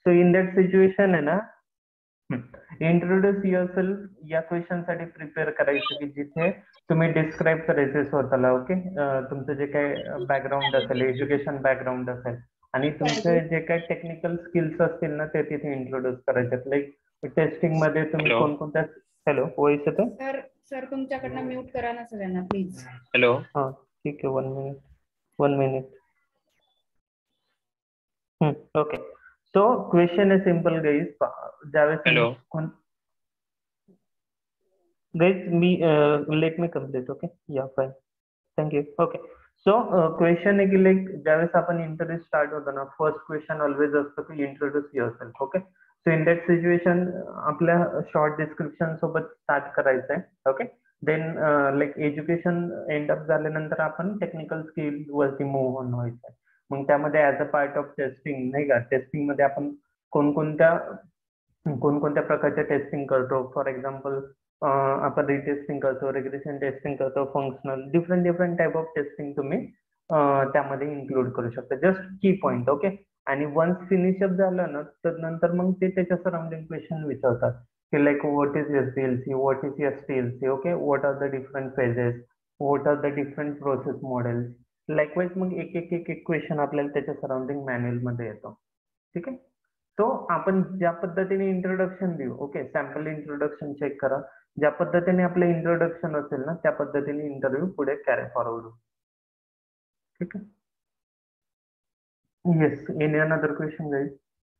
So in that situation आहे ना, introduce yourself या क्वेश्चन साठी प्रिपेअर करायचं की जिथे तुम्ही डिस्क्राईब करायचे स्वतःला. ओके, तुमचं जे काही बॅकग्राऊंड असेल, एज्युकेशन बॅकग्राऊंड असेल आणि तुमचे जे काही टेक्निकल स्किल्स असतील ना ते तिथे इंट्रोड्यूस करायचे. लाईक टेस्टिंग मध्ये तुम्ही कोणकोणत्या. हॅलो, वॉइस येतो? सर तुमच्याकडनं म्यूट करा ना सगळ्यांना प्लीज. हॅलो. हा ठीक आहे, 1 मिनिट. ओके, सो क्वेश्चन आहे सिंपल गाईज. ज्यावेळेस गाईज मी let me complete. Okay, yeah fine, thank you. Okay, so question आहे की लाईक ज्यावेळेस आपण इंटरव्ह्यू स्टार्ट होतो ना, फर्स्ट क्वेश्चन ऑलवेज असतो की introduce yourself. Okay, so in that situation आपल्या शॉर्ट डिस्क्रिप्शन सोबत स्टार्ट करायचं आहे. Okay, then like education end up झाल्यानंतर आपण टेक्निकल स्किल वरती मूव्ह ऑन व्हायचं आहे. मग त्यामध्ये as a part of testing नाही का, टेस्टिंग मध्ये आपण कोणकोणत्या प्रकारच्या टेस्टिंग करतो. फॉर एक्झाम्पल आपण रिटेस्टिंग करतो, रिग्रेशन टेस्टिंग करतो, functional, different type of testing तुम्ही त्यामध्ये इन्क्लूड करू शकता. Just key point. ओके, आणि वन्स फिनिश अप झालं ना तर नंतर मग ते त्याच्या सराउंडिंग क्वेश्चन विचारतात की like what is SDLC, what is STLC. Okay, what are the different phases, what are the different process models. Likewise मग एक क्वेश्चन आपल्याला त्याच्या सराउंडिंग मॅन्युअल मध्ये येतो. ठीक आहे, सो आपण ज्या पद्धतीने इंट्रोडक्शन देऊ. ओके, सॅम्पल इंट्रोडक्शन चेक करा. ज्या पद्धतीने आपलं इंट्रोडक्शन असेल ना त्या पद्धतीने इंटरव्ह्यू पुढे कॅरी फॉरवर्ड होईल. ठीक आहे, yes, any another question guys?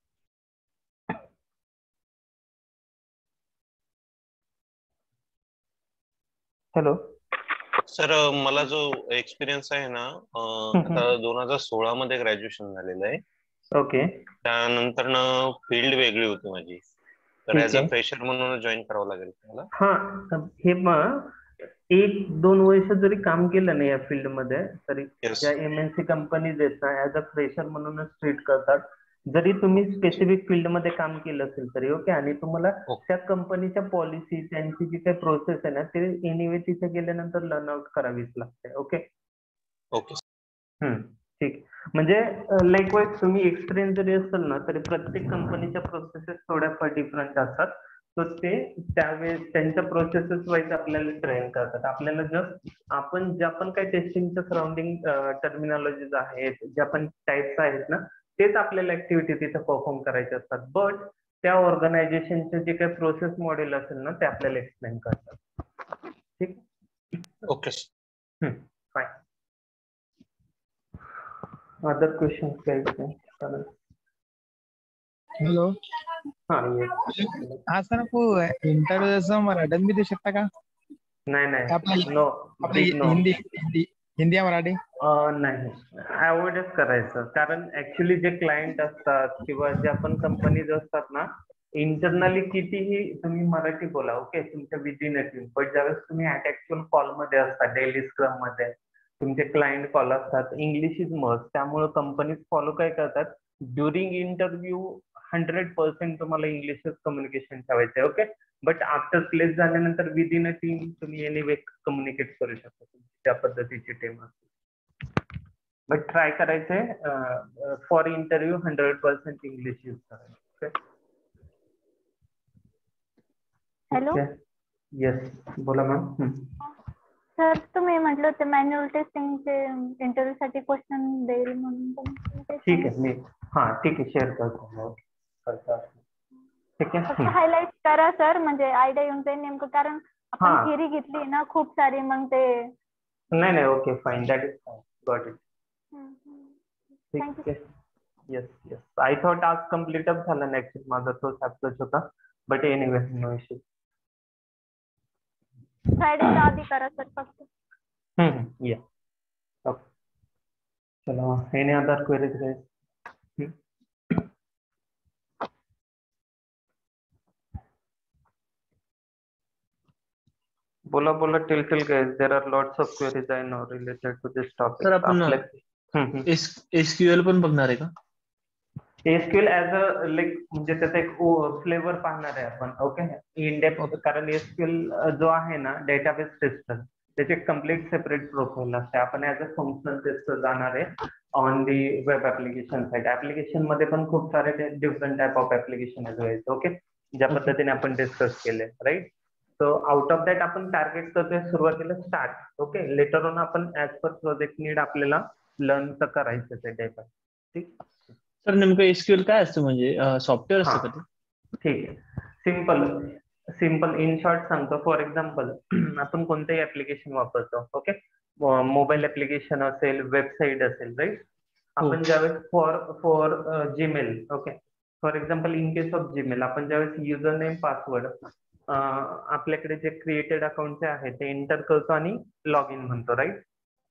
Hello sir, मला जो एक्सपिरियन्स आहे ना, आता 2016 मध्ये ग्रॅज्युएशन झालेलं आहे. ओके, त्यानंतर ना फील्ड वेगळी होती माझी, तर ऍज अ फ्रेशर म्हणून जॉईन करावं लागेल मला. हा, हे मग 1-2 वर्ष जरी काम केलं नाही या फील्ड मध्ये तरी ज्या एमएनसी कंपनीज आहेत ना ऍज अ फ्रेशर म्हणूनच ट्रीट करतात. जरी तुम्ही स्पेसिफिक फील्ड मध्ये काम केलं असेल तरी. ओके, आणि तुम्हाला त्या कंपनीच्या पॉलिसी, त्यांची जी काही प्रोसेस आहे ना ते एनिवे तिथे गेल्यानंतर लर्न आउट करावीच लागते. ओके ओके, ठीक. म्हणजे लाईकवाईज तुम्ही एक्सपिरियन्स जरी असेल ना तरी प्रत्येक कंपनीच्या प्रोसेसेस थोड्याफार डिफरंट असतात. तर ते त्यावेळेस त्यांच्या प्रोसेसेस वाईज आपल्याला ट्रेन करतात. आपल्याला जस्ट आपण ज्या पण काही टेस्टिंगच्या सराउंडिंग टर्मिनॉलॉजीज आहेत, ज्या पण टाइप्स आहेत ना तेच आपल्याला ऍक्टिव्हिटी तिथे परफॉर्म करायचे असतात. बट त्या ऑर्गनायझेशनचे जे काही प्रोसेस मॉडेल असेल ना ते आपल्याला एक्सप्लेन करतात. ठीक, ओके, फाईन. अदर क्वेश्चन काही? हॅलो, हा सर, आपको इंटरव्यू जसं मराठीत भी दे शकता का? नाही, नो. हिंदी या मराठी नाही, अवॉइडच करायचं. कारण ऍक्च्युली जे क्लायंट असतात किंवा ज्या पण कंपनीज असतात ना, इंटरनली कितीही तुम्ही मराठी बोला. ओके, तुमच्या विदिन अ टीम, बट ज्यावेळेस तुम्ही ऍक्च्युअल कॉल मध्ये असतात, डेली स्क्रम मध्ये तुमचे क्लायंट कॉल असतात, इंग्लिश इज मस्ट. त्यामुळे कंपनीज फॉलो काय करतात, ड्युरिंग इंटरव्ह्यू 100% तुम्हाला इंग्लिशच कम्युनिकेशन ठेवायचं आहे. ओके, बट आफ्टर प्लेस झाल्यानंतर विदिन अ टीम तुम्ही एनिवे कम्युनिकेट करू शकता त्या पद्धतीची टीम असते. बट ट्राय करायचंय फॉर इंटरव्ह्यू 100% इंग्लिश यूज करायचं. हॅलो, येस, बोला मॅम. सर तुम्ही म्हटलं होते मॅन्युअल टेस्टिंगचे इंटरव्ह्यू साठी क्वेश्चन देईल म्हणून. ठीक आहे, मी ठीक आहे शेअर करतो. ठीक आहे, हायलाइट करा सर, म्हणजे आयडिया येऊन जाईल नेमकं. कारण आपण थिअरी घेतली ना खूप सारी, मग ते नाही, okay fine, that is fine, got it. ठीक आहे, येस. आय थॉट आज कम्प्लीट अप झालं नाही, ऍक्च्युअली माझा तोच अप्रोच होता. But anyway, no issue. फ्रायडेच्या आधी करा सर फक्त. Yeah, okay. चलो, एनी अदर क्वेरीज गाइस? बोला till guys, there are lots of queries I know related to this topic. Sir, आपण एसक्यूएल पण बघणार आहे का? एसक्यूएल ऍज अ लाईक म्हणजे त्याचा एक फ्लेवर पाहणार आहे आपण. Okay, in depth. कारण एसक्यूएल जो आहे ना डेटाबेस सिस्टम, त्याचे कम्प्लीट सेपरेट प्रोफाईल असते. आपण ऍज अ फंक्शनल टेस्टर जाणार आहे on the web application side. Application मध्ये पण खूप सारे डिफरंट टाइप ऑफ ऍप्लिकेशन आहेत. ओके, ज्या पद्धतीने आपण डिस्कस केले, right. So out of that आपण टार्गेट करतोय सुरुवातीला स्टार्ट. ओके, लेटर ऑन आपण ऍज पर प्रोजेक्ट नीड आपल्याला लर्न तर करायचं आहे डेटा. ठीक. सर नेमकं एसक्यूएल काय असतं, म्हणजे सॉफ्टवेअर असतं का ते? ठीक आहे. सिम्पल इन शॉर्ट सांगतो. फॉर एक्झाम्पल आपण कोणतेही ऍप्लिकेशन वापरतो. ओके, मोबाईल ऍप्लिकेशन असेल, वेबसाईट असेल, राईट. आपण ज्यावेळेस for Gmail, okay, for example in case of Gmail आपण ज्यावेळेस युजर नेम पासवर्ड आपल्याकडे जे क्रिएटेड अकाउंटचे आहे ते एंटर करतो आणि लॉग इन म्हणतो, राईट.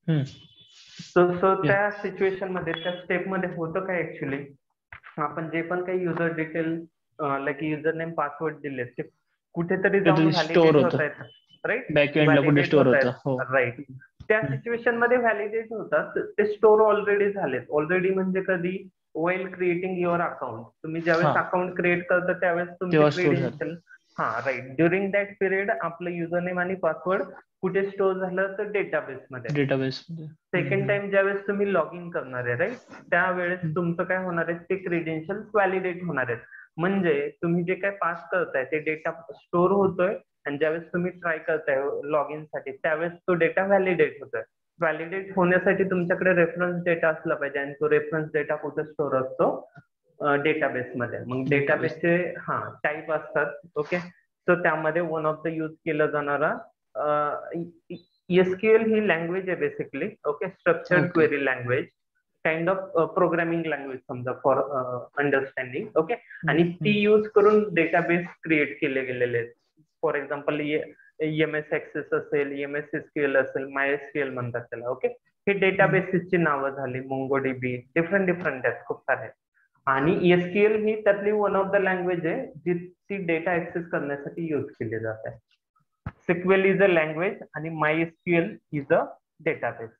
सो त्या सिच्युएशन मध्ये, त्या स्टेप मध्ये होतं काय ऍक्च्युली, आपण जे पण काही user detail like user name password दिले ते कुठेतरी जाऊन व्हॅलिडेट होत आहेत, राईट. बॅकएंडला कुठे स्टोअर होतं, राईट. त्या सिच्युएशन मध्ये व्हॅलिडेट होतात, ते स्टोर ऑलरेडी झालेत. ऑलरेडी म्हणजे कधी, वेल क्रिएटिंग युअर अकाउंट. तुम्ही ज्यावेळेस अकाउंट क्रिएट करता त्यावेळेस तुमचे credential, right, during that period आपलं युजर नेम आणि पासवर्ड कुठे स्टोर झालं तर डेटाबेस मध्ये. सेकंड टाइम ज्यावेळेस तुम्ही लॉग इन करणार आहे, राईट, त्यावेळेस तुमचं काय होणार आहे, ते क्रेडेन्शियल व्हॅलिडेट होणार आहेत. म्हणजे तुम्ही जे काय पास करताय ते डेटा स्टोर होतोय आणि ज्यावेळेस तुम्ही ट्राय करताय लॉग इन साठी त्यावेळेस तो डेटा व्हॅलिडेट होतोय. व्हॅलिडेट होण्यासाठी तुमच्याकडे रेफरन्स डेटा असला पाहिजे आणि तो रेफरन्स डेटा कुठे स्टोर असतो, डेटाबेस मध्ये. मग डेटाबेसचे टाईप असतात. ओके, सो त्यामध्ये वन ऑफ द यूज केला जाणारा एसक्यूएल ही लँग्वेज आहे basically. Okay, structured query language, kind of programming language समजा फॉर अंडरस्टँडिंग. ओके, आणि ती यूज करून डेटाबेस क्रिएट केले गेलेले आहेत. फॉर एक्झाम्पल एमएस एक्सेस असेल, एमएस एसक्यूएल असेल, माय एसक्यूएल म्हणतात त्याला. ओके, हे डेटाबेसेसची नावं झाली. मोंगोडीबी, डिफरंट आहेत खूप सारे. आणि एसक्यूएल ही त्यातली वन ऑफ द लँग्वेज आहे जी ती डेटा ऍक्सेस करण्यासाठी यूज केली जाते. SQL इज अ लँग्वेज आणि MySQL is a database.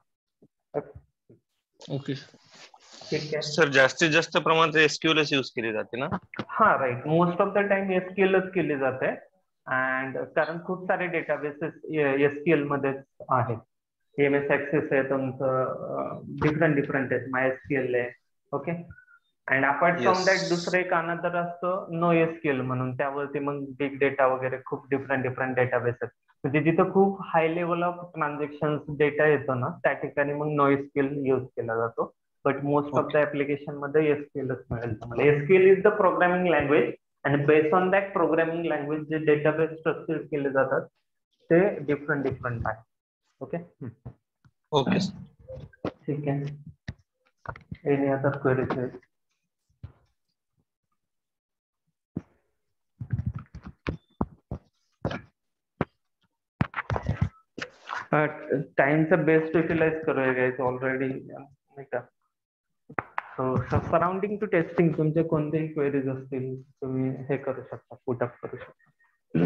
Okay ठीक आहे सर, जास्तीत जास्त प्रमाणात एसक्यूएलच यूज केली जाते ना? Right. Most of the time एसक्यूएलच केली जाते. अँड कारण खूप सारे डेटाबेसेस एसक्यूएल मध्येच आहेत. एमएस एक्सेस आहे तुमचं, डिफरंट आहेत, माय एसक्यूएल आहे. Okay, and apart from that दुसरं एक अनदर असतं नो एसक्यूएल म्हणून. त्यावरती मग बिग डेटा वगैरे खूप डिफरंट डेटाबेस आहेत. म्हणजे जिथं खूप high level of transaction data येतो ना त्या ठिकाणी मग नो एसक्यूएल यूज केला जातो. But most of the application मध्ये एसक्यूएलच मिळेल तुम्हाला. SQL is the programming language आणि based on that programming language जे डेटाबेस स्ट्रक्चर केले जातात ते डिफरंट आहे. ओके, ओके, ठीक आहे. Any other queries? टाइमचा बेस्ट युटिलाइज करूया गाइस ऑलरेडी, नाही का. सो सराउंडिंग टू टेस्टिंग तुमचे कोणतेही क्वेरीज असतील तुम्ही हे करू शकता, पुटअप करू शकता.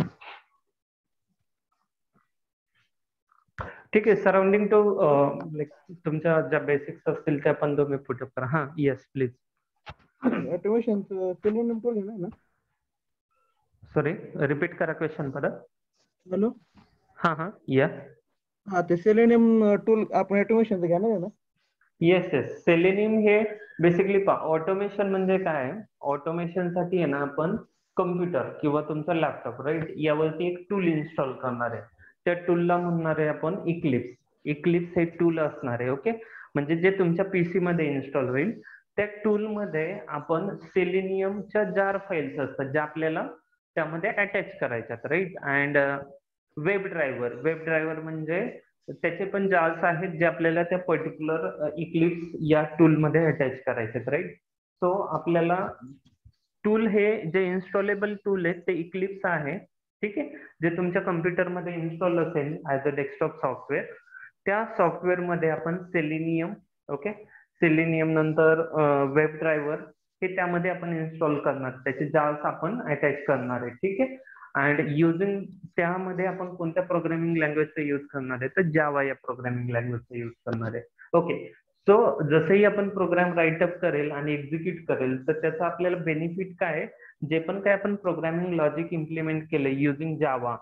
ठीक आहे. सराउंडिंग टू लाईक तुमच्या ज्या बेसिक्स असतील त्या पण तुम्ही पुटअप करा. Yes please. Automation synonym tool आहे ना? सॉरी, रिपीट करा क्वेश्चन परत. हॅलो. या. ते सेलेनियम टूल आपण ऑटोमेशन घेणार आहे ना? येस. सेलेनियम हे बेसिकली ऑटोमेशन म्हणजे काय, ऑटोमेशन साठी आहे ना आपण कम्प्युटर किंवा तुमचा लॅपटॉप, राईट, यावरती एक टूल इन्स्टॉल करणार आहे. त्या टूलला म्हणणार आहे आपण इक्लिप्स. इक्लिप्स हे टूल असणार आहे. ओके, म्हणजे जे तुमच्या पीसी मध्ये इन्स्टॉल होईल त्या टूल मध्ये आपण सेलेनियमच्या जार फाईल्स असतात ज्या आपल्याला त्यामध्ये अटॅच करायच्यात, राईट. अँड वेब ड्रायव्हर म्हणजे त्याचे पण जार्स आहेत जे आपल्याला त्या पर्टिक्युलर इक्लिप्स या टूल मध्ये अटॅच करायचे, राईट. सो आपल्याला टूल हे जे इन्स्टॉलेबल टूल आहे ते इक्लिप्स आहे. ठीक आहे, जे तुमच्या कम्प्युटरमध्ये इन्स्टॉल असेल ऍज अ डेस्कटॉप सॉफ्टवेअर, त्या सॉफ्टवेअर मध्ये आपण सेलेनियम, ओके, सेलेनियम नंतर वेब ड्रायव्हर हे त्यामध्ये आपण इन्स्टॉल करणार, त्याचे जार्स आपण अटॅच करणार आहे. ठीक आहे. अँड युजिंग त्यामध्ये आपण कोणत्या प्रोग्रामिंग लँग्वेजचा यूज करणार आहे तर जावा या प्रोग्रामिंग लँग्वेजचा यूज करणार आहे. ओके, सो जसंही आपण प्रोग्राम राईटअप करेल आणि एक्झिक्यूट करेल तर त्याचा आपल्याला बेनिफिट काय आहे, जे पण काय आपण प्रोग्रामिंग लॉजिक इम्प्लिमेंट केलं using Java,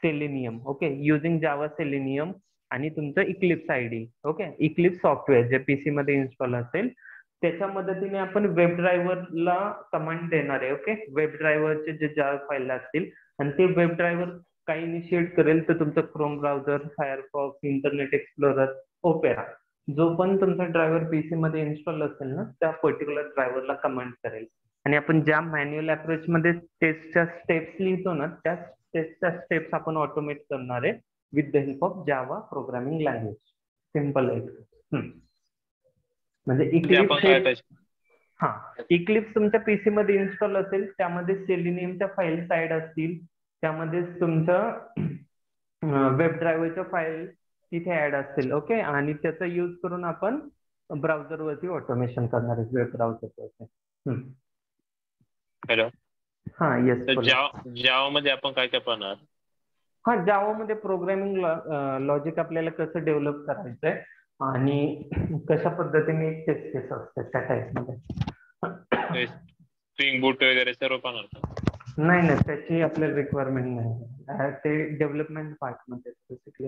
Selenium, okay, using Java Selenium आणि तुमचं Eclipse IDE, okay, Eclipse software जे पीसी मध्ये इन्स्टॉल असेल त्याच्या मदतीने आपण वेब ड्रायव्हरला कमांड देणार आहे, ओके. वेब ड्रायव्हरचे जे जावा फाईल असतील आणि ते वेब ड्रायव्हर काय इनिशिएट करेल तर तुमचं Chrome browser, Firefox, Internet Explorer, Opera, जो पण तुमचा ड्रायव्हर पीसी मध्ये इन्स्टॉल असेल ना त्या पर्टिक्युलर ड्रायव्हरला कमांड करेल. आणि आपण ज्या मॅन्युअल अप्रोच मध्ये टेस्टच्या स्टेप्स लिहितो ना त्या टेस्टच्या स्टेप्स आपण ऑटोमेट करणार आहे with the help of Java programming language. Simple आहे. म्हणजे इक्लिप्स हा इक्लिप्स तुमच्या पीसी मध्ये इन्स्टॉल असेल त्यामध्ये सेलेनियमच्या फाईल्स ऍड असतील, त्यामध्ये तुमचं वेब ड्रायव्हरच्या फाईल तिथे ऍड असतील, ओके. आणि त्याचा यूज करून आपण ब्राउझरवरती ऑटोमेशन करणार आहे वेब ब्राउझरवरती. हॅलो. हा येस. जावा मध्ये आपण काय काय पाहणार? हा जावा मध्ये प्रोग्रामिंग लॉजिक आपल्याला कसं डेव्हलप करायचंय आणि कशा पद्धतीने एक टेस्ट केस असतात त्या टाईप मध्ये. स्प्रिंग बूट वगैरे सर्व पाहणार का? नाही त्याची आपल्याला रिक्वायरमेंट नाही, ते डेव्हलपमेंट पार्ट मध्ये बेसिकली.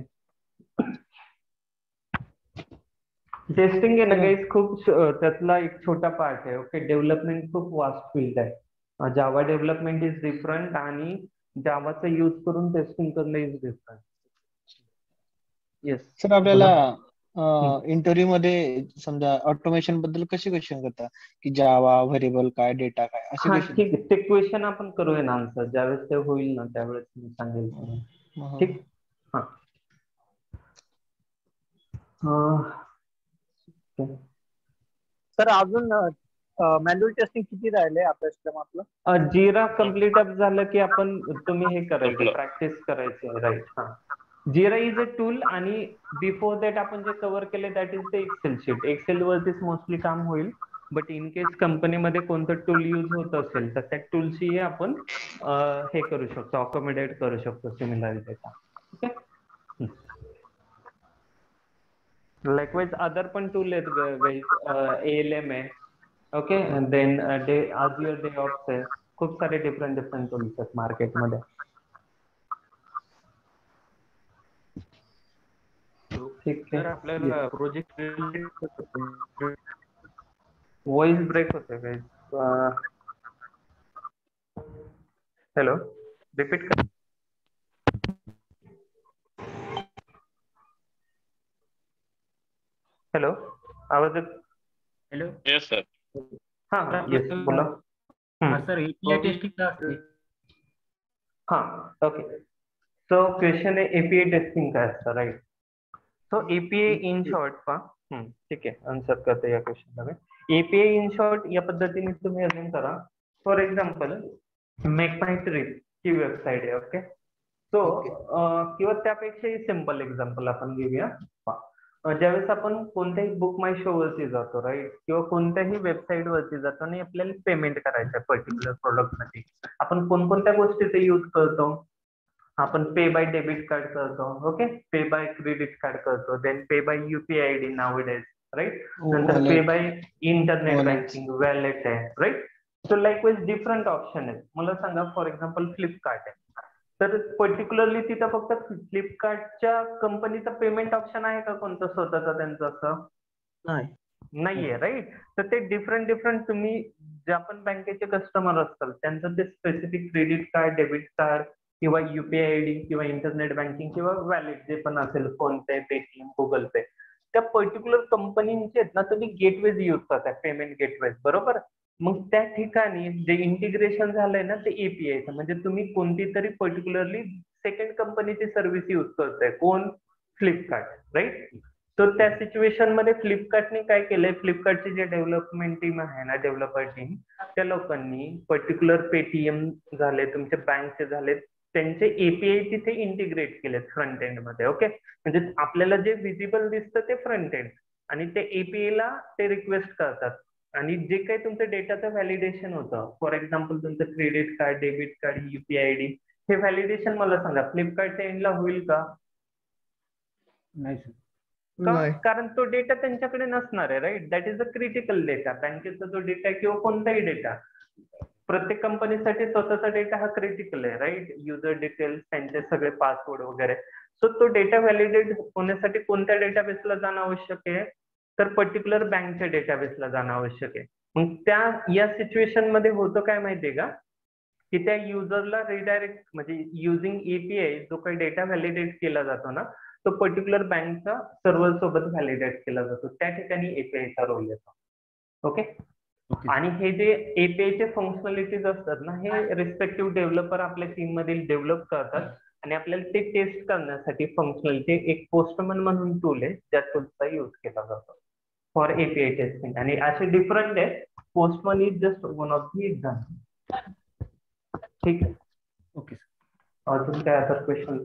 टेस्टिंग आहे ना गाईज खूप त्यातला एक छोटा पार्ट आहे, ओके. डेव्हलपमेंट खूप वास्ट फील्ड आहे. जावा डेव्हलपमेंट इज डिफरंट आणि जावाचा यूज करून टेस्टिंग करणं इज डिफरंट. येस सर आपल्याला इंटरव्ह्यू मध्ये समजा ऑटोमेशन बद्दल कसे क्वेश्चन करता की जावा व्हेरिएबल काय, डेटा काय, असे हा क्वेश्चन? ठीक आहे, ते क्वेश्चन आपण करूया ना आन्सर ज्यावेळेस ते होईल ना त्यावेळेस मी सांगेल. ठीक. हा सर अजून मॅन्युअल टेस्टिंग किती राहिले अभ्यासक्रम आपला? जिरा कम्प्लीट अप झालं की आपण तुम्ही हे करायचं, प्रॅक्टिस करायचं, राईट. हा जिरा इज अ टूल आणि बिफोर दॅट आपण जे कव्हर केले that is the Excel sheet. Excel वरतीच मोस्टली काम होईल, बट इन केस कंपनीमध्ये कोणतं टूल युज होत असेल तर त्या टूलशी आपण हे करू शकतो, अकोमोडेट करू शकतो similar data, okay. Likewise other पण टूल आहेत, ALM आहे, ओके. देन Azure DevOps आहे, खूप सारे डिफरंट टूल्स आहेत मार्केटमध्ये. ठीक आहे. आपल्याला प्रोजेक्ट व्हॉइस ब्रेक होते काही. हॅलो, रिपीट कर. हॅलो, आवाज येत? हॅलो. Yes sir. हा येस बोला. सर API टेस्टिंग का असते? हा ओके. सो क्वेश्चन आहे API टेस्टिंग काय असतं, right. So API in short ठीक आहे, आन्सर करतो या क्वेश्चनला मी. API इन शॉर्ट या पद्धतीने तुम्ही अजून करा. For example MakeMyTrip ही वेबसाईट आहे, ओके. सो किंवा त्यापेक्षाही सिम्पल एक्झाम्पल आपण घेऊया. ज्यावेळेस आपण कोणत्याही बुक माय शो वरती जातो, राईट, किंवा कोणत्याही वेबसाईट वरती जातो आणि आपल्याला पेमेंट करायचं आहे पर्टिक्युलर प्रोडक्टसाठी, आपण कोणकोणत्या गोष्टीचा यूज करतो? आपण पे बाय डेबिट कार्ड करतो, okay, pay by credit card करतो, then pay by UPI ID nowadays, right. नंतर pay by internet banking, wallet आहे, right. So likewise different option आहेत. मला सांगा फॉर एक्झाम्पल फ्लिपकार्ट आहे, तर पर्टिक्युलरली तिथं फक्त फ्लिपकार्टच्या कंपनीचं पेमेंट ऑप्शन आहे का कोणतं स्वतःचं त्यांचं? असं नाहीये, राईट. तर ते डिफरंट तुम्ही ज्या पण बँकेचे कस्टमर असतात त्यांचं ते specific credit card, debit card किंवा UPI ID किंवा इंटरनेट बँकिंग किंवा वॅलेट जे पण असेल, PhonePe, Paytm, Google pay, त्या पर्टिक्युलर कंपनीचे आहेत ना तुम्ही गेटवेज यूज करताय, पेमेंट गेटवेज, बरोबर. मग त्या ठिकाणी जे इंटिग्रेशन झालंय ना ते API, म्हणजे तुम्ही कोणती तरी पर्टिक्युलरली सेकंड कंपनीची सर्व्हिस यूज करताय, कोण? फ्लिपकार्ट, राईट. तर त्या सिच्युएशन मध्ये फ्लिपकार्टने काय केलंय, फ्लिपकार्टची जे डेव्हलपमेंट टीम आहे ना, डेव्हलपर टीम, त्या लोकांनी पर्टिक्युलर पेटीएम झाले, तुमचे बँकचे झाले, त्यांचे API तिथे इंटिग्रेट केलेत फ्रंट एंड मध्ये, ओके. म्हणजे आपल्याला जे विजिबल दिसतं ते फ्रंट एंड आणि ते API ला ते रिक्वेस्ट करतात आणि जे काही तुमचं डेटाचं व्हॅलिडेशन होतं, फॉर एक्झाम्पल तुमचं credit card, debit card, UPI ID, हे व्हॅलिडेशन मला सांगा फ्लिपकार्टच्या एंडला होईल का? नाही सर. कारण तो डेटा त्यांच्याकडे नसणार आहे, right. That is a critical data. बँकेचा जो डेटा किंवा कोणताही डेटा प्रत्येक कंपनीसाठी स्वतःचा डेटा हा क्रिटिकल आहे, राईट? युजर डिटेल्स, त्यांचे सगळे पासवर्ड वगैरे. सो तो डेटा व्हॅलिडेट होण्यासाठी कोणत्या डेटाबेसला जाणं आवश्यक आहे? तर पर्टिक्युलर बँकच्या डेटाबेसला जाणं आवश्यक आहे. मग या सिच्युएशन मध्ये होतं काय माहितीये का, की त्या युजरला रिडायरेक्ट म्हणजे युझिंग एपीआय जो काही डेटा व्हॅलिडेट केला जातो ना, तो पर्टिक्युलर बँकचा सर्व्हर सोबत व्हॅलिडेट केला जातो. त्या ठिकाणी एपीआयचा रोल येतो. ओके. आणि हे जे एपीआयचे फंक्शनॅलिटीज असतात ना, हे रिस्पेक्टिव्ह डेव्हलपर आपल्या टीम मधील डेव्हलप करतात आणि आपल्याला ते टेस्ट करण्यासाठी फंक्शनॅलिटी एक पोस्टमन म्हणून टूल आहे, ज्या टूलचा युज केला जातो फॉर एपीआय टेस्टिंग. आणि असे डिफरंट आहे. Postman is just one of the example. ठीक आहे. ओके. अजून काय आता क्वेश्चन?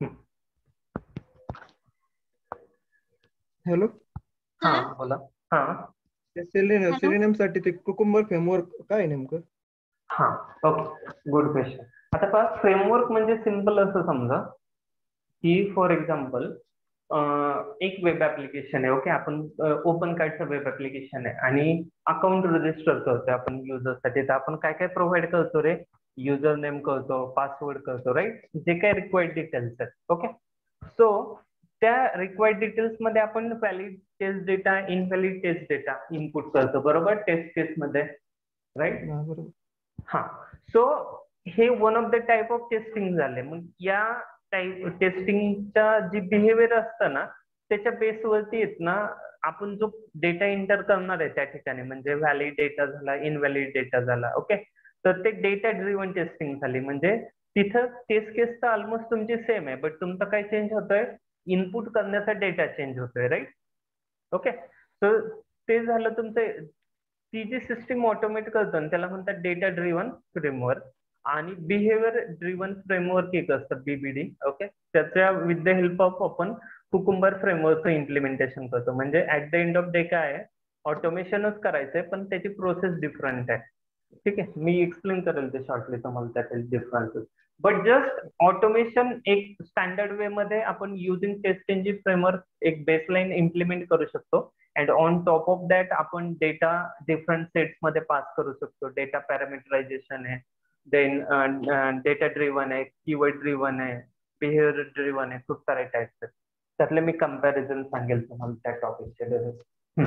हॅलो. हा बोला. हा सेलेनियम साठी ते कुकुंबर फ्रेमवर्क काय आहे नेमकं? हा ओके, गुड क्वेश्चन. आता पहा, फ्रेमवर्क म्हणजे सिम्पल असं समजा की फॉर एक्झाम्पल एक वेब ऍप्लिकेशन आहे. ओके, आपण ओपन कार्डचं वेब ऍप्लिकेशन आहे आणि अकाउंट रजिस्टर करतोय आपण युजरसाठी. तर आपण काय काय प्रोव्हाइड करतो रे? युजर नेम करतो, पासवर्ड करतो, राईट? जे काय रिक्वायर्ड डिटेल्स आहेत. ओके. सो त्या रिक्वायर्ड डिटेल्स मध्ये आपण valid test data, invalid test data input करतो, बरोबर? टेस्ट केस मध्ये, राईट? बरोबर. हा. सो हे one of the type of testing झाले. मग या टाइप टेस्टिंगचा जी बिहेवियर असतं ना, त्याच्या बेसवरती येत ना आपण जो डेटा एंटर करणार आहे त्या ठिकाणी, म्हणजे व्हॅलिड डेटा झाला, इनव्हॅलिड डेटा झाला. ओके. तर ते डेटा ड्रिव्हन टेस्टिंग झाली. म्हणजे तिथं टेस्ट केस तर ऑलमोस्ट तुमची सेम आहे, बट तुमचं काय चेंज होतोय? इनपुट करण्याचा डेटा चेंज होतोय, राईट? ओके. तर ते झालं तुमचं. ती जी सिस्टीम ऑटोमेट करतो ना, त्याला म्हणतात डेटा ड्रिव्हन फ्रेमवर्क. आणि बिहेवियर ड्रिव्हन फ्रेमवर्क एक असतं, बीबीडी. ओके. त्याच्या विथ द हेल्प ऑफ आपण कुकुंबर फ्रेमवर्कचं इम्प्लिमेंटेशन करतो. म्हणजे at the end of day काय आहे, ऑटोमेशनच करायचंय, पण त्याची प्रोसेस डिफरंट आहे. ठीक आहे. मी एक्सप्लेन करेल ते शॉर्टली तुम्हाला त्यातील डिफरन्सेस. बट जस्ट ऑटोमेशन एक स्टँडर्ड वे मध्ये आपण युझिंग टेस्ट इंजिन फ्रेमवर्क एक बेसलाईन इम्प्लिमेंट करू शकतो. And on top of that आपण डेटा डिफरंट सेट्स मध्ये पास करू शकतो. डेटा पॅरामीटरायझेशन आहे, देन डेटा ड्रिव्हन आहे, कीवर्ड ड्रिव्हन आहे, बिहेवियर ड्रिव्हन आहे, खूप सारे टाइप्स आहेत. त्यातले मी कंपॅरिझन सांगेल तुम्हाला त्या टॉपिकचे.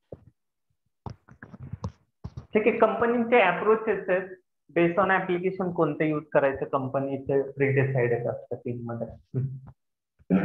ठीक आहे. कंपनीचे अप्रोचेस आहेत बेस्ड ऑन ऍप्लिकेशन कोणते यूज करायचं, कंपनीचे प्रीडिसाइडेड असतं टीम मध्ये.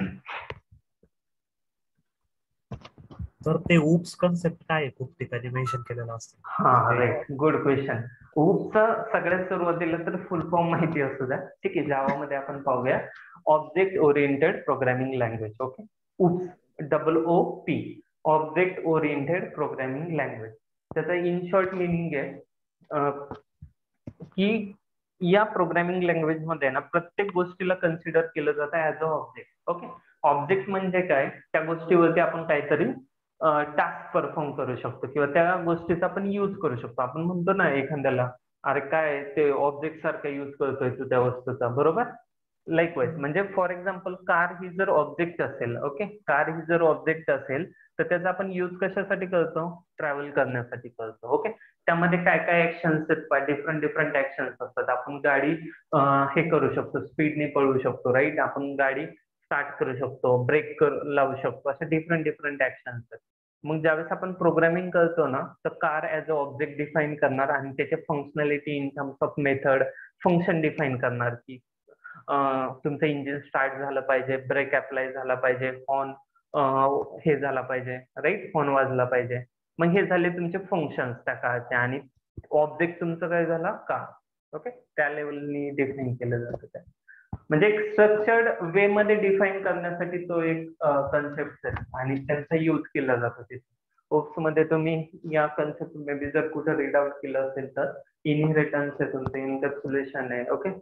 तर ते UPS कन्सेप्ट काय आहे, खूप ठिकाणी मेन्शन केलेलं असतं. हा राईट, गुड क्वेश्चन. UPSचा सगळ्यात सुरुवातीला तर फुल फॉर्म माहिती असू द्या. ठीक आहे. जावा मध्ये आपण पाहूया, object oriented programming language. Okay. UPS, OOP, object oriented programming language. त्याचा इन शॉर्ट मिनिंग आहे की या प्रोग्रामिंग लँग्वेज मध्ये ना प्रत्येक गोष्टीला कन्सिडर केलं जातं as a object. Okay. Object म्हणजे काय, त्या गोष्टीवरती आपण काहीतरी टास्क परफॉर्म करू शकतो किंवा त्या गोष्टीचा आपण युज करू शकतो. आपण म्हणतो ना एखाद्याला, अरे काय ते ऑब्जेक्ट सारखा युज करतोय तू त्या वस्तूचा, बरोबर? लाईकवाईज म्हणजे फॉर एक्झाम्पल कार ही जर ऑब्जेक्ट असेल, ओके, कार ही जर ऑब्जेक्ट असेल तर त्याचा आपण युज कशासाठी करतो? ट्रॅव्हल करण्यासाठी करतो. ओके. त्यामध्ये काय काय ऍक्शन्स आहेत, डिफरंट ऍक्शन्स असतात. आपण गाडी हे करू शकतो, स्पीडने पळवू शकतो, राईट? आपण गाडी स्टार्ट करू शकतो, ब्रेक लावू शकतो, असे डिफरंट ऍक्शन्स आहेत. मग ज्यावेळेस आपण प्रोग्रामिंग करतो ना, तर car as a object define करणार आणि त्याचे functionality in terms of method, function define करणार की तुमचं इंजिन स्टार्ट झालं पाहिजे, ब्रेक अप्लाय झाला पाहिजे, हॉर्न हे झाला पाहिजे, राईट? हॉर्न वाजला पाहिजे. मग हे झाले तुमचे फंक्शन्स त्या कारचे आणि ऑब्जेक्ट तुमचं काय झाला, कार. ओके. त्या लेवलनी डिफाईन केलं जातं त्या. म्हणजे एक स्ट्रक्चर्ड वे मध्ये डिफाईन करण्यासाठी तो एक कन्सेप्ट आहे आणि त्यांचा यूज केला जातो तिथे. ओप्स मध्ये तुम्ही या कन्सेप्ट मे बी जर कुठं रीड आउट केलं असेल तर इनहेरिटन्स आहे तुमचं, इनकॅप्सुलेशन आहे. ओके.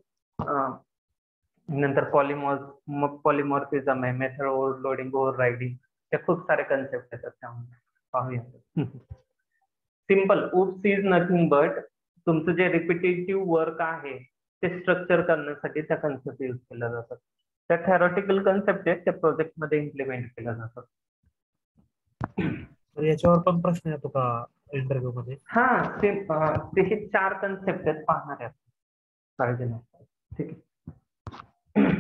नंतर पॉलिमॉर्फिझम आहे, मेथड ओव्हरलोडिंग, ओव्हररायडिंग, त्या खूप सारे कन्सेप्ट येतात त्यामध्ये. पाहूया. Simple, UPS is nothing but तुमचं जे रिपिटेटिव्ह वर्क आहे ते स्ट्रक्चर करण्यासाठी त्या कन्सेप्ट यूज केल्या जातात. त्या थेरॉटिकल कन्सेप्ट आहेत, त्या प्रोजेक्ट मध्ये इम्प्लिमेंट केल्या जातात. तर याच्यावर पण प्रश्न येतो का इंटरव्ह्यू मध्ये? हा ते हे 4 कन्सेप्ट आहेत पाहणार आहेत. काळजी नाही. ठीक आहे.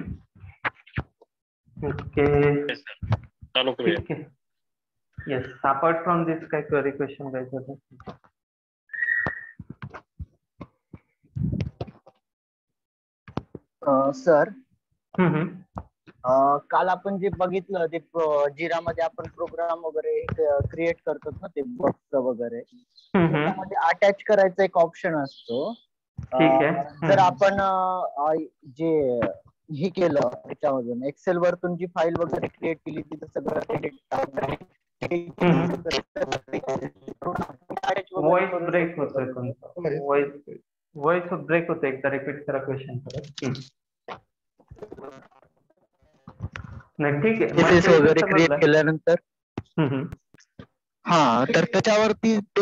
ओके चालू करूया. ठीक आहे. येस, अपार्ट फ्रॉम दिस काय क्वेरी क्वेश्चन काय होतं? सर काल आपण जे बघितलं ते जिरामध्ये आपण प्रोग्राम वगैरे क्रिएट करतो ना, ते बॉक्स वगैरे त्यामध्ये अटॅच करायचा एक ऑप्शन असतो. ठीक आहे. जर आपण जे हे केलं त्याच्यामधून एक्सेल वरतून जी फाईल वगैरे क्रिएट केली तिथं सगळं वॉइस ब्रेक होतोय तुमचा. वॉइस ब्रेक होतोय. एकदा रिपीट करा क्वेश्चन परत. नाही ठीक आहे. वगैरे क्रिएट केल्यानंतर हा तर त्याच्यावरती ते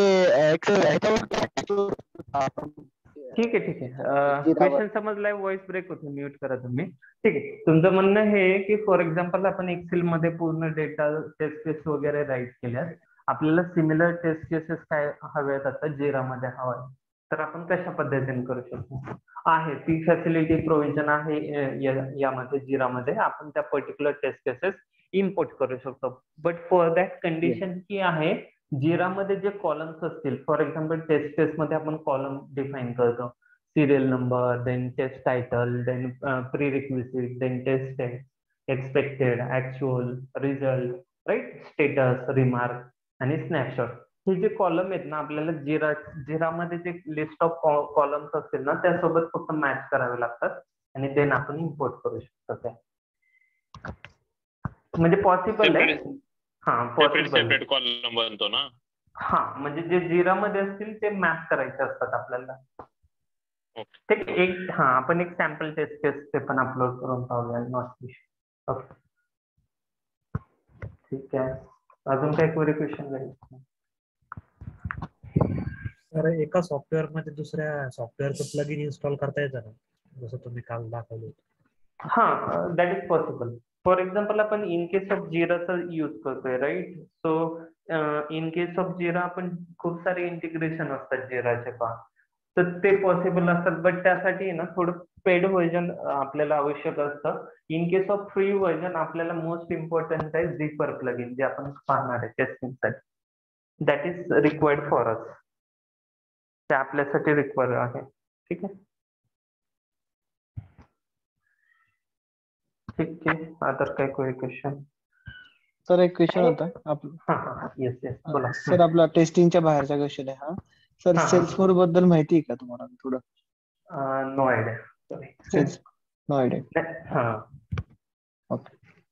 ठीक आहे. क्वेश्चन समजलाय. व्हॉइस ब्रेक होतो. म्यूट करा तुम्ही. ठीक आहे. तुमचं म्हणणं हे आहे की फॉर एक्झाम्पल आपण एक्सेल मध्ये पूर्ण डेटा टेस्ट केस वगैरे राईट केल्यास आपल्याला सिमिलर टेस्ट केसेस काय हव्यात आता जिरामध्ये हवं, तर आपण कशा पद्धतीने करू शकतो? आहे ती फॅसिलिटी प्रोव्हिजन आहे यामध्ये जिरामध्ये. आपण त्या पर्टिक्युलर टेस्ट केसेस इम्पोर्ट करू शकतो. बट फॉर दॅट कंडिशन की आहे जिरामध्ये जे कॉलम्स असतील, फॉर एक्झाम्पल टेस्ट केस मध्ये आपण कॉलम डिफाईन करतो. Serial number, then test title, then prerequisite, then test expected, actual, result, right, status, remark आणि स्नॅपशॉट. हे जे कॉलम आहेत ना आपल्याला जिरामध्ये जे लिस्ट ऑफ कॉलम्स असतील ना त्यासोबत फक्त मॅच करावे लागतात आणि देन आपण इम्पोर्ट करू शकतो. त्या म्हणजे पॉसिबल आहे. हा पॉसिबल कॉलम बनतो ना. हा म्हणजे जे जिरामध्ये असतील ते मॅप करायचे असतात आपल्याला. ठीक आहे. आपण एक सॅम्पल टेस्ट केस ते पण अपलोड करून पाहूया. Not issue. ओके ठीक आहे. अजून काय क्वेरी क्वेश्चन राहील? तर एका सॉफ्टवेअर मध्ये दुसऱ्या सॉफ्टवेअरचं प्लगइन इन्स्टॉल करता येतं ना, जसं तुम्ही काल दाखवलं होतं? हा that is possible. For example आपण इन केस ऑफ जिराचा यूज करतोय, right. So in case of Jira आपण खूप सारे इंटिग्रेशन असतात जिराचे पहा, तर ते पॉसिबल असतात. बट त्यासाठी ना थोडं पेड व्हर्जन आपल्याला आवश्यक असतं. In case of free version आपल्याला मोस्ट इम्पॉर्टंट आहे झिपर प्लगइन, जे आपण पाहणार आहे टेस्टिंगसाठी. That is required for us. ते आपल्यासाठी रिक्वायर्ड आहे. ठीक आहे. ठीक आहे. अदर काय क्वेरी क्वेश्चन? सर एक क्वेश्चन होता येस बोला. सर आपला टेस्टिंगच्या बाहेरचा क्वेश्चन आहे हा. सर सेल्सफोर्स बद्दल माहिती आहे का तुम्हाला थोडं? No idea. No idea. हा ओके.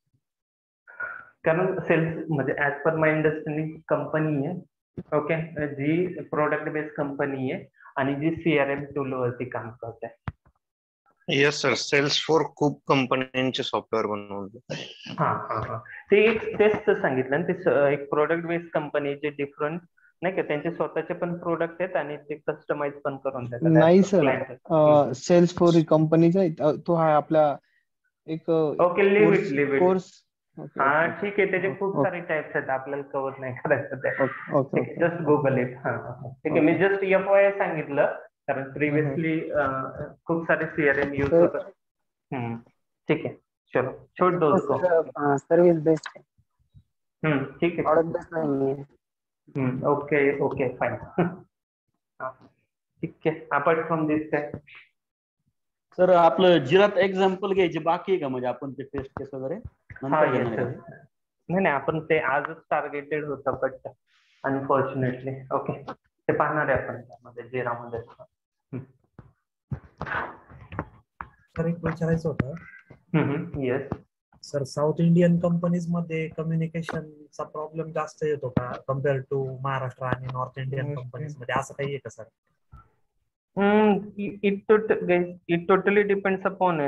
कारण सेल्स म्हणजे as per my understanding company आहे. ओके. जी प्रोडक्ट बेस्ड कंपनी आहे आणि जी CRM टूल वरती काम करते. Yes sir. सेल्सफोर्स खूप कंपन्यांचे सॉफ्टवेअर बनवले. ते एक तेच सांगितलं ना, ते एक प्रोडक्ट बेस्ड कंपनी जे डिफरंट नाही का, त्यांचे स्वतःचे पण प्रोडक्ट आहेत आणि ते कस्टमाइज पण करून देतात. नाही सर, सेल्सफोर्स कंपनीचा तो हा आपला एक ओके. Leave it course. हा ठीक आहे. त्याचे खूप सारे टाइप्स आहेत, आपल्याला कव्हर नाही करायचं ते. Just Google it. ठीक आहे. मी जस्ट FYI सांगितलं कारण प्रिव्हियसली खूप सारे CRM यूज होतात. ठीक आहे. चलो छोड़ दो उसको. सर्विस बेस्ड है. ठीक है. प्रोडक्ट बेस्ड नहीं है. Okay fine. ठीक आहे. अपार्ट फ्रॉम दिस काय? सर आपलं जिरात एक्झाम्पल घ्यायचे बाकी आहे का, म्हणजे आपण ते टेस्ट केस वगैरे? नाही आपण ते आजच टार्गेटेड होतं बट अनफॉर्च्युनेटली. ओके. ते पाहणार आहे आपण त्यामध्ये जिरामध्ये. सर एक विचारायचं होतं. Yes sir, South Indian companies मध्ये कम्युनिकेशनचा प्रॉब्लेम जास्त येतो का कम्पेअर टू महाराष्ट्र आणि नॉर्थ इंडियन कंपनीज मध्ये, असं काही आहे का sir? it totally depends upon